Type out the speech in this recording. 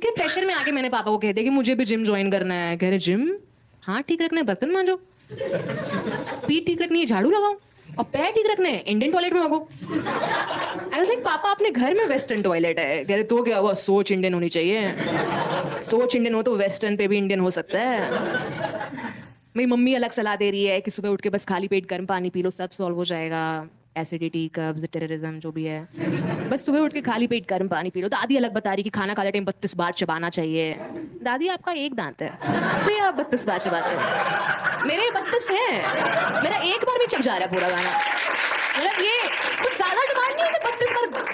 इसके प्रेशर में आके मैंने पापा को कह दिया कि मुझे भी जिम ज्वाइन करना है। कह रहे जिम? हाँ ठीक रखना है बर्तन मांजो, पीठ ठीक रखनी है झाड़ू लगाओ, और पैर ठीक रखने हैं इंडियन टॉयलेट में भागो। आई वाज लाइक पापा अपने घर में वेस्टर्न टॉयलेट है। कह रहे तो क्या हुआ, सोच इंडियन होनी चाहिए, सोच इंडियन हो तो वेस्टर्न पे भी इंडियन हो सकता है। मेरी मम्मी अलग सलाह दे रही है कि सुबह उठ के बस खाली पेट गर्म पानी पी लो, सब सॉल्व हो जाएगा, एसिडिटी कब्ज टेररिज्म जो भी है, बस सुबह उठ के खाली पेट गर्म पानी पी लो। दादी अलग बता रही कि खाना खाते टाइम 32 बार चबाना चाहिए। दादी आपका एक दांत है तो ये आप 32 बार चबाते हो, मेरे 32 है, मेरा एक बार भी चब जा रहा है पूरा गाना। मतलब ये